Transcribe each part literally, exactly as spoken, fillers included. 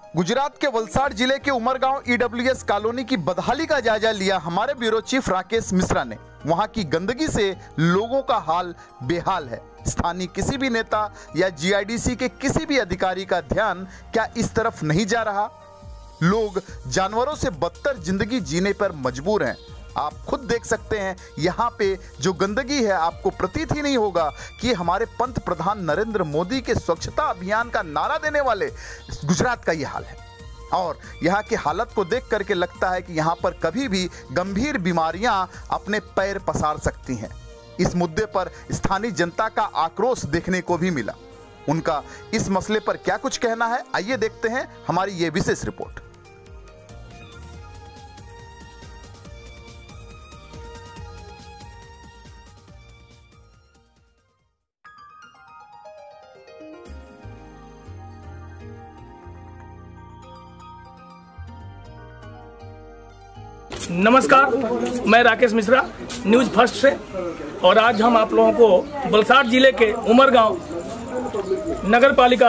गुजरात के वलसाड जिले के उमरगांव ईडब्ल्यूएस कॉलोनी की बदहाली का जायजा लिया हमारे ब्यूरो चीफ राकेश मिश्रा ने। वहां की गंदगी से लोगों का हाल बेहाल है। स्थानीय किसी भी नेता या जीआईडीसी के किसी भी अधिकारी का ध्यान क्या इस तरफ नहीं जा रहा? लोग जानवरों से बदतर जिंदगी जीने पर मजबूर हैं। आप खुद देख सकते हैं यहाँ पे जो गंदगी है, आपको प्रतीत ही नहीं होगा कि हमारे पंत प्रधान नरेंद्र मोदी के स्वच्छता अभियान का नारा देने वाले गुजरात का ये हाल है। और यहाँ की हालत को देख करके लगता है कि यहाँ पर कभी भी गंभीर बीमारियां अपने पैर पसार सकती हैं। इस मुद्दे पर स्थानीय जनता का आक्रोश देखने को भी मिला। उनका इस मसले पर क्या कुछ कहना है, आइए देखते हैं हमारी ये विशेष रिपोर्ट। नमस्कार, मैं राकेश मिश्रा न्यूज फर्स्ट से। और आज हम आप लोगों को वलसाड जिले के उमरगांव नगर पालिका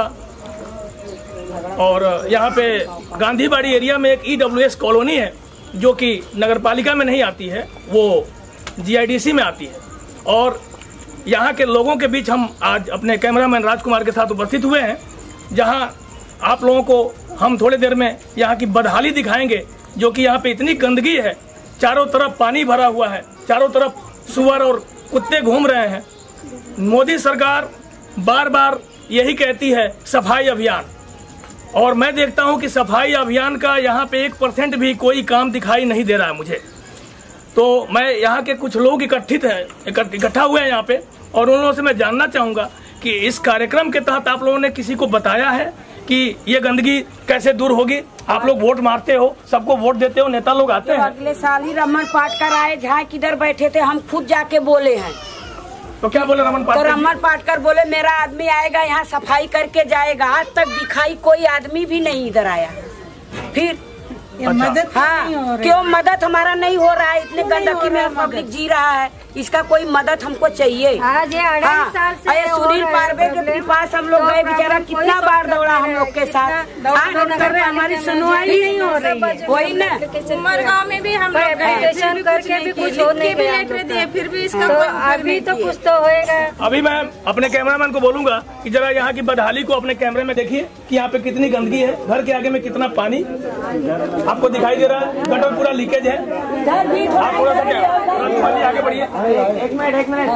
और यहाँ पे गांधीबाड़ी एरिया में एक ईडब्ल्यूएस कॉलोनी है जो कि नगर पालिका में नहीं आती है, वो जीआईडीसी में आती है। और यहाँ के लोगों के बीच हम आज अपने कैमरामैन राजकुमार के साथ उपस्थित हुए हैं, जहाँ आप लोगों को हम थोड़ी देर में यहाँ की बदहाली दिखाएंगे। जो कि यहाँ पे इतनी गंदगी है, चारों तरफ पानी भरा हुआ है, चारों तरफ सुअर और कुत्ते घूम रहे हैं। मोदी सरकार बार बार यही कहती है सफाई अभियान, और मैं देखता हूँ कि सफाई अभियान का यहाँ पे एक परसेंट भी कोई काम दिखाई नहीं दे रहा है मुझे। तो मैं यहाँ के कुछ लोग इकट्ठित है इकट्ठा हुए हैं यहाँ पे, और उन लोगों से मैं जानना चाहूँगा कि इस कार्यक्रम के तहत आप लोगों ने किसी को बताया है कि ये गंदगी कैसे दूर होगी? आप लोग वोट मारते हो, सबको वोट देते हो, नेता लोग आते हैं। अगले साल ही रमन पाटकर आए, जहाँ किधर बैठे थे, हम खुद जाके बोले हैं। तो क्या बोले रमन पाटकर? तो रमन पाटकर बोले मेरा आदमी आएगा, यहाँ सफाई करके जाएगा। आज तक दिखाई कोई आदमी भी नहीं इधर आया। फिर अच्छा। मदद हाँ, क्यों मदद हमारा नहीं हो रहा है? इतने गंदगी में पब्लिक जी रहा है, इसका कोई मदद हमको चाहिए। आज ये अढ़ाई हाँ, साल से अरे सुनील पारवे के पास हम लोग गए, बेचारा कितना बार दौड़ा हम लोग के साथ। हमारी सुनवाई नहीं हो रही है। वही ना, उमरगांव में भी हम लोग एप्लीकेशन करके भी कुछ हो नहीं दिए, फिर भी इसका अभी तो कुछ तो होएगा। अभी मैं अपने कैमरामैन को बोलूंगा कि जरा यहाँ की बदहाली को अपने कैमरे में देखिए कि यहाँ पे कितनी गंदगी है, घर के आगे में कितना पानी आपको दिखाई दे रहा है, गटर पूरा लीकेज है। आप थोड़ा सा क्या आगे बढ़िए, एक मिनट एक मिनट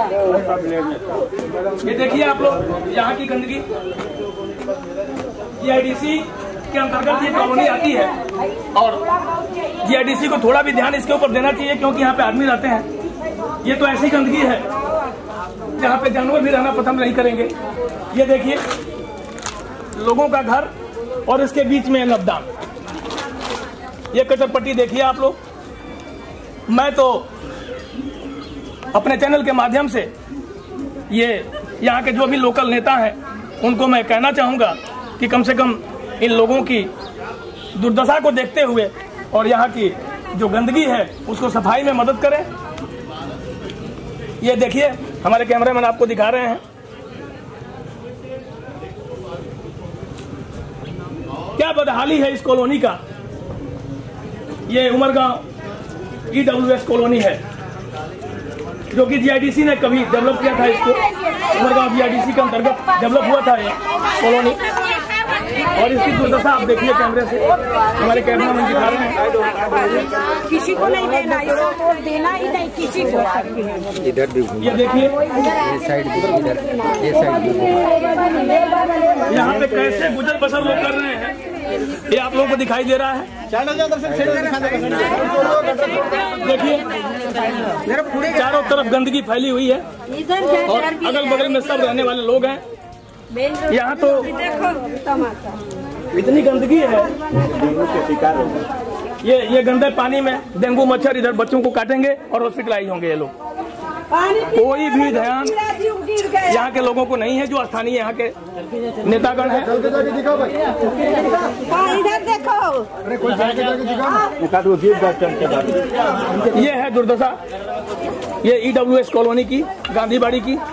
ये देखिए आप लोग यहाँ की गंदगी। जीआईडीसी के अंतर्गत ये कॉलोनी आती है, और जीआईडीसी को थोड़ा भी ध्यान इसके ऊपर देना चाहिए, क्योंकि यहाँ पे आदमी रहते हैं। ये तो ऐसी गंदगी है जहाँ पे जानवर भी रहना पसंद नहीं करेंगे। ये देखिए लोगों का घर और इसके बीच में लबदाम, ये कचरपट्टी देखिए आप लोग। मैं तो अपने चैनल के माध्यम से ये यहाँ के जो भी लोकल नेता हैं उनको मैं कहना चाहूँगा कि कम से कम इन लोगों की दुर्दशा को देखते हुए और यहाँ की जो गंदगी है उसको सफाई में मदद करें। ये देखिए हमारे कैमरामैन आपको दिखा रहे हैं क्या बदहाली है इस कॉलोनी का। ये उमरगांव ईडब्ल्यूएस कॉलोनी है जो कि जीआईडीसी ने कभी डेवलप किया था। इसको उमरगांव जीआईडीसी के अंतर्गत डेवलप हुआ था ये कॉलोनी, और इसकी दुर्दशा आप देखिए कैमरे से, हमारे कैमरा में दिखा रहे हैं। किसी को नहीं देना, इसको वोट देना ही नहीं किसी को। इधर भी ये देखिए ये साइड भी, इधर ये साइड भी, यहाँ पे कैसे गुजर बसर लोग कर रहे हैं, ये आप लोगों को दिखाई दे रहा है। देखिए चारों तरफ गंदगी फैली हुई है, और अगल बगल में सब रहने वाले लोग हैं। यहाँ तो इतनी गंदगी है, ये ये गंदे पानी में डेंगू मच्छर इधर बच्चों को काटेंगे और हॉस्पिटलाइज होंगे ये लोग। कोई भी ध्यान यहाँ के लोगों को नहीं है, जो स्थानीय यहाँ के नेतागण हैं। ये है दुर्दशा, ये ईडब्ल्यूएस कॉलोनी की, गांधीबाड़ी की।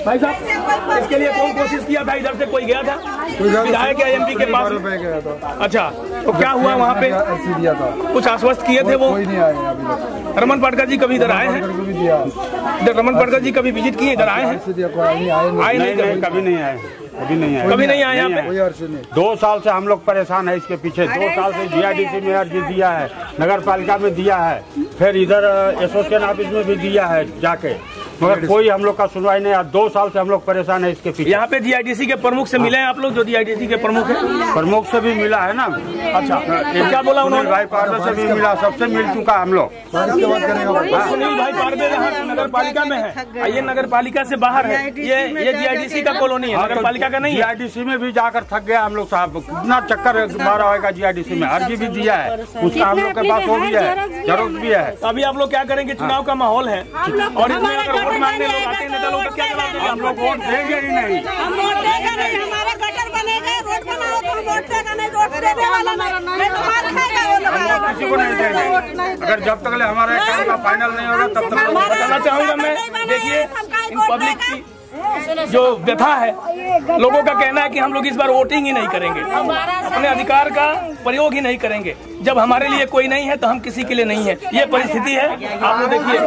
भाई साहब, इसके लिए कौन कोशिश किया था? इधर से कोई गया था विधायक या एमपी के पास? गया था। अच्छा, तो क्या हुआ वहाँ पे? दिया था, कुछ आश्वस्त किए थे वो? कोई नहीं आए अभी तक। रमन पाटकर जी कभी इधर आए हैं? इधर रमन पाटकर जी कभी विजिट किए? इधर आए हैं? आए नहीं, कभी नहीं आए, कभी नहीं आए, कभी नहीं आए यहाँ पे। दो साल से हम लोग परेशान है इसके पीछे। दो साल से जीआईडीसी में अर्जी दिया है, नगर पालिका में दिया है, फिर इधर एसोसिएशन ऑफिस में भी दिया है जाके, मगर कोई हम लोग का सुनवाई नहीं। दो साल से हम लोग परेशान है इसके पीछे। यहाँ पे जीआईडीसी के प्रमुख से मिले हैं आप लोग? जो जीआईडीसी के प्रमुख है, प्रमुख से भी मिला है ना। अच्छा, क्या बोला उन्होंने? भाई पारवे से भी मिला, सबसे मिल चुका हम लोग। सुनील भाई पारवे यहाँ नगर पालिका में है, ये नगर पालिका से बाहर है, ये ये जीआईडीसी का कॉलोनी है, नगर पालिका का नहीं है। जीआईडीसी में भी जाकर थक गया हम लोग साहब, कितना चक्कर मारा होगा जीआईडीसी में। अर्जी भी दिया है, उसका हम लोग के पास वो भी है, जरूरत भी है। अभी आप लोग क्या करेंगे? चुनाव का माहौल है और इसमें अगर वोट मांगने लोग आते हैं, नेता लोग, तो क्या जवाब देंगे? हम लोग वोट देंगे ही नहीं। हम वोट देंगे नहीं, हमारा गटर बनेगा, रोड बनाओ तो हम वोट देगा नहीं, वोट देने वाला नहीं, तो मार खाएगा वो लोग। किसी को नहीं देंगे, अगर जब तक हमारे काम का फाइनल नहीं होगा तब तक। बताना चाहूंगा मैं, देखिए इन पब्लिक की जो व्यथा है, लोगों का कहना है कि हम लोग इस बार वोटिंग ही नहीं करेंगे, अपने अधिकार का प्रयोग ही नहीं करेंगे। जब हमारे लिए कोई नहीं है तो हम किसी के लिए नहीं है, ये परिस्थिति है। आप लोग देखिए,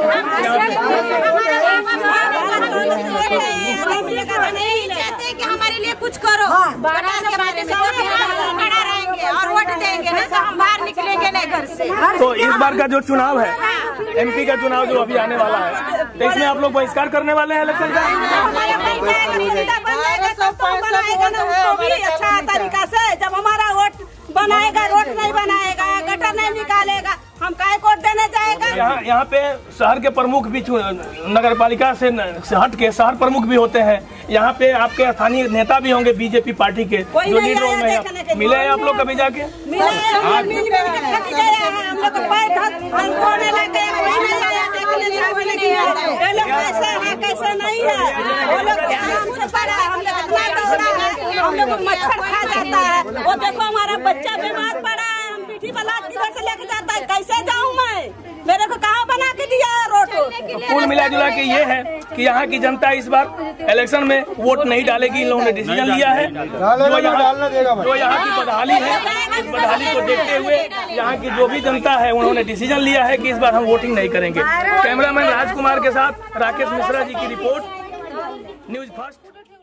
नहीं चाहते कि हमारे लिए कुछ करो, खड़ा रहेंगे और वोट देंगे, नहीं तो हम बाहर निकलेंगे नहीं घर से। तो इस बार का जो चुनाव है, एमपी का चुनाव जो अभी आने वाला है, तो इसमें आप लोग बहिष्कार करने वाले हैं इलेक्शन का? अच्छा तरीका से जब हमारा वोट बनाएगा, रोड नहीं बनाएगा, गटर नहीं निकालेगा, हम काय वोट देने जाएगा? यहाँ यहाँ पे शहर के प्रमुख भी, नगर पालिका से हट के शहर प्रमुख भी होते हैं। यहाँ पे आपके स्थानीय नेता भी होंगे बीजेपी पार्टी के, जो लीडरों में मिले हैं आप लोग कभी जाके? हम लोग कैसे है कैसे नहीं है, वो लोग हमसे बड़ा है, हम लोग इतना दौड़ा है, हम लोग मच्छर खा जाता है। वो देखो हमारा बच्चा बीमार पड़ा है, हम पीठी वाला किधर से लेके जाता है, कैसे जाऊँ मैं? मेरे को कहाँ बना के दिया है रोड? कुल मिला जुला के ये है कि यहाँ की जनता इस बार इलेक्शन में वोट नहीं डालेगी। इन लोगों ने डिसीजन लिया है, जो यहाँ जो यहाँ की बदहाली है, इस बदहाली को देखते हुए यहाँ की जो भी जनता है उन्होंने डिसीजन लिया है कि इस बार हम वोटिंग नहीं करेंगे। कैमरामैन राजकुमार के साथ राकेश मिश्रा जी की रिपोर्ट, न्यूज फर्स्ट।